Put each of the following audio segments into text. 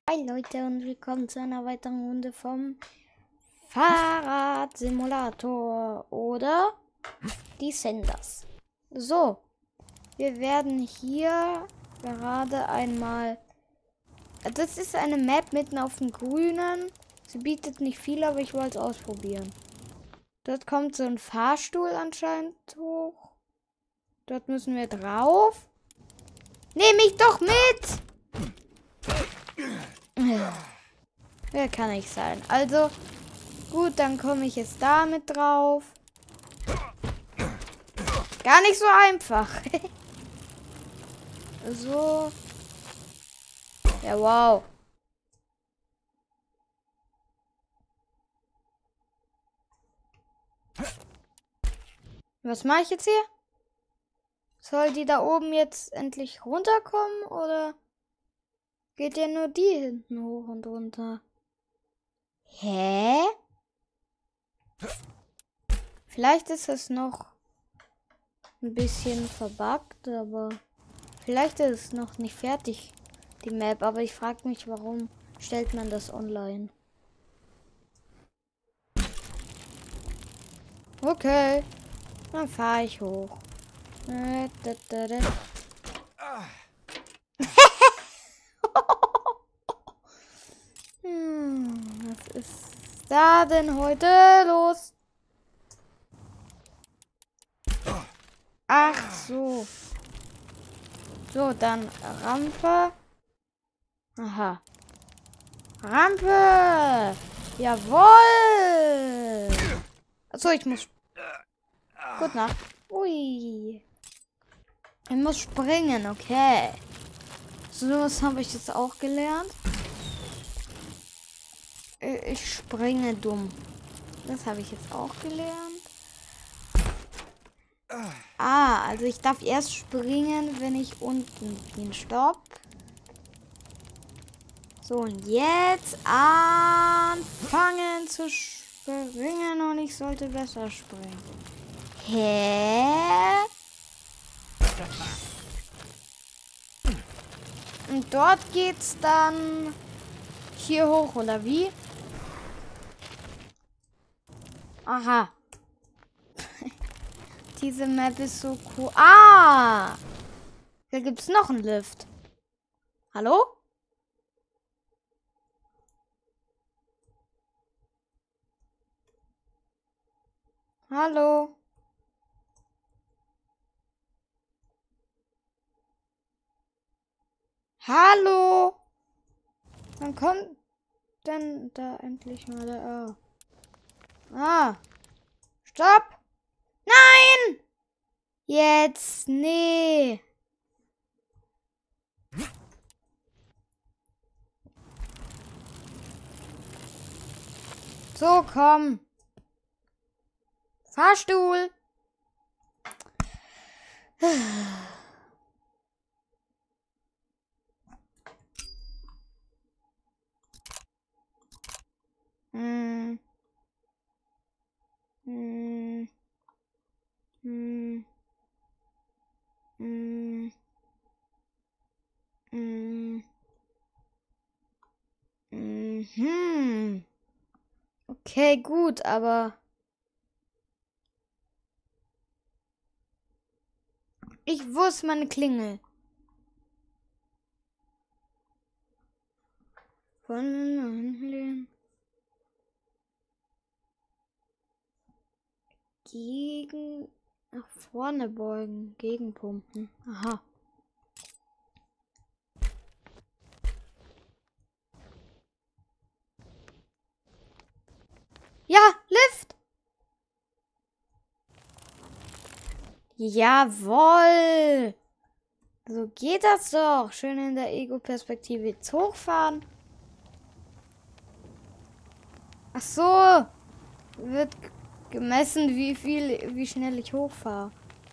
Hi Leute und willkommen zu einer weiteren Runde vom Fahrradsimulator oder Descenders. So, wir werden hier gerade einmal... Das ist eine Map mitten auf dem Grünen. Sie bietet nicht viel, aber ich wollte es ausprobieren. Dort kommt so ein Fahrstuhl anscheinend hoch. Dort müssen wir drauf. Nehm mich doch mit! Wer kann ich sein? Also, gut, dann komme ich jetzt da mit drauf. Gar nicht so einfach. So. Ja, wow. Was mache ich jetzt hier? Soll die da oben jetzt endlich runterkommen oder geht ja nur die hinten hoch und runter? Hä? Vielleicht ist es noch ein bisschen verbuggt, aber vielleicht ist es noch nicht fertig, die Map. Aber ich frage mich, warum stellt man das online? Okay, dann fahre ich hoch. Was ist da denn heute los? Ach so. So, dann Rampe. Aha. Rampe. Jawohl. Achso, ich muss... Gut Nacht. Ui. Ich muss springen, okay. So was habe ich jetzt auch gelernt. Ich springe dumm. Das habe ich jetzt auch gelernt. Also ich darf erst springen, wenn ich unten bin. Stopp. So, und jetzt anfangen zu springen und ich sollte besser springen. Hä? Und dort geht's dann hier hoch, oder wie? Aha. Diese Map ist so cool. Ah! Da gibt's noch einen Lift. Hallo? Hallo? Hallo? Wann kommt denn da endlich mal der... Stopp! Nein! Jetzt, nee. So, komm. Fahrstuhl. Hm. Hm. Hm. Hm. Hm. Mhm. Okay, gut, aber wo ist meine Klingel? Gegen nach vorne beugen, gegenpumpen. Aha. Ja, Lift. Jawohl. So geht das doch. Schön in der Ego-Perspektive jetzt hochfahren. Ach so. Wird gemessen, wie schnell ich hochfahre.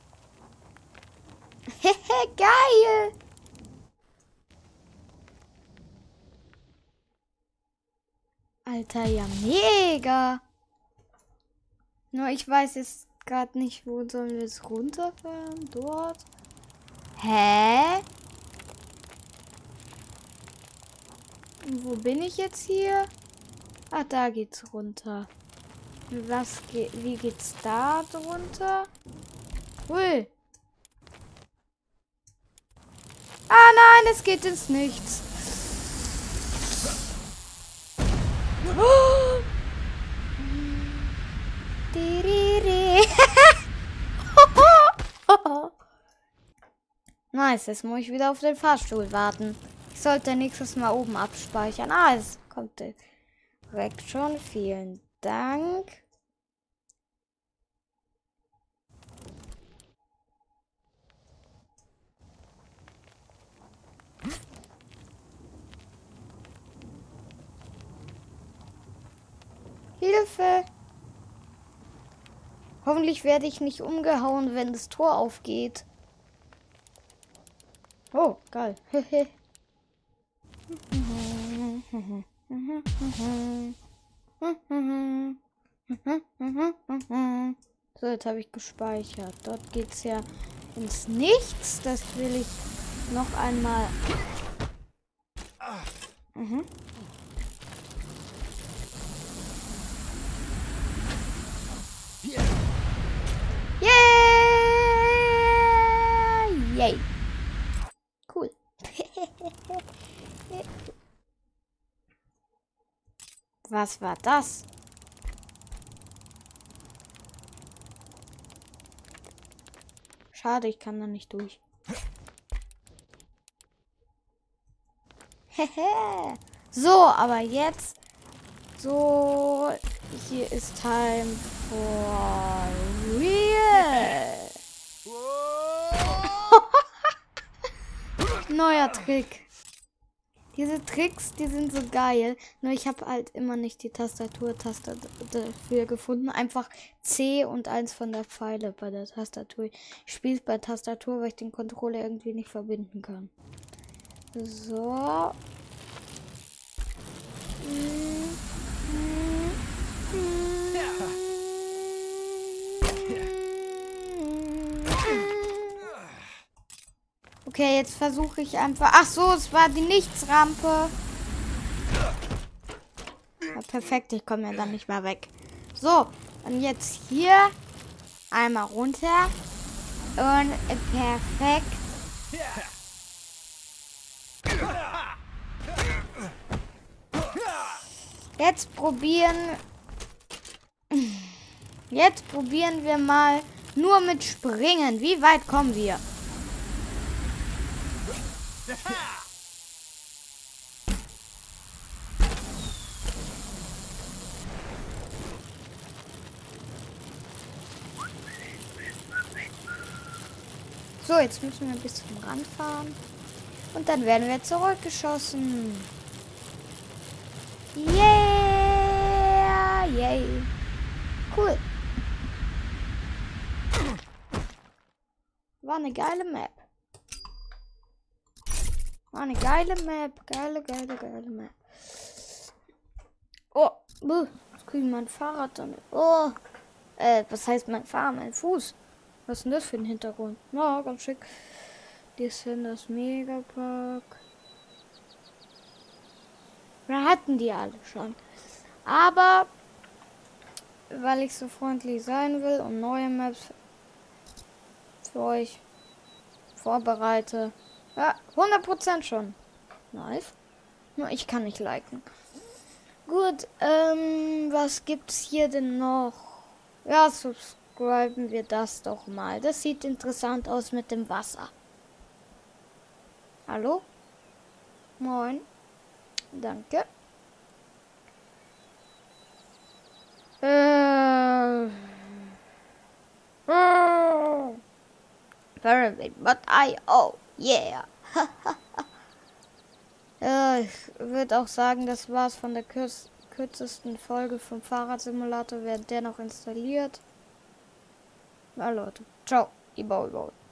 Hehe, geil. Alter, ja mega. Nur ich weiß jetzt gerade nicht, wo sollen wir jetzt runterfahren? Dort. Hä? Wo bin ich jetzt hier? Ah, da geht's runter. Wie geht's da drunter? Ui. Ah nein, es geht ins Nichts. Oh. Nice, jetzt muss ich wieder auf den Fahrstuhl warten. Ich sollte nächstes Mal oben abspeichern. Ah, es kommt direkt schon. Vielen Dank. Hilfe! Hoffentlich werde ich nicht umgehauen, wenn das Tor aufgeht. Oh, geil. So, jetzt habe ich gespeichert. Dort geht es ja ins Nichts. Das will ich noch einmal. Yeah! Yay! Cool. Was war das? Schade, ich kann da nicht durch. So, aber jetzt. So, hier ist Time for real. Neuer Trick. Diese Tricks, die sind so geil. Nur ich habe halt immer nicht die Tastaturtaste dafür gefunden. Einfach C und eins von der Pfeile bei der Tastatur. Ich spiele bei Tastatur, weil ich den Controller irgendwie nicht verbinden kann. So. Okay, jetzt versuche ich einfach... Ach so, es war die Nichtsrampe. Ja, perfekt, ich komme ja dann nicht mehr weg. So, und jetzt hier einmal runter. Und perfekt. Jetzt probieren wir mal nur mit Springen. Wie weit kommen wir? So, jetzt müssen wir bis zum Rand fahren. Und dann werden wir zurückgeschossen. Yeah! Yay! Cool. War eine geile Map. War eine geile Map. Geile Map. Oh, jetzt kriege ich mein Fahrrad damit. Oh. Was heißt mein Fahrrad? Mein Fuß. Was ist denn das für ein Hintergrund? Na, ganz schick. Die sind das Megapark. Wir hatten die alle schon. Aber, weil ich so freundlich sein will und neue Maps für euch vorbereite. Ja, 100% schon. Nice. Nur ich kann nicht liken. Gut, was gibt's hier denn noch? Ja, subscriben wir das doch mal. Das sieht interessant aus mit dem Wasser. Hallo? Moin. Danke. Pyramid, but oh, yeah. Ich würde auch sagen, das war's von der kürzesten Folge vom Fahrradsimulator. Wird der noch installiert? Na Leute, ciao. Ibau.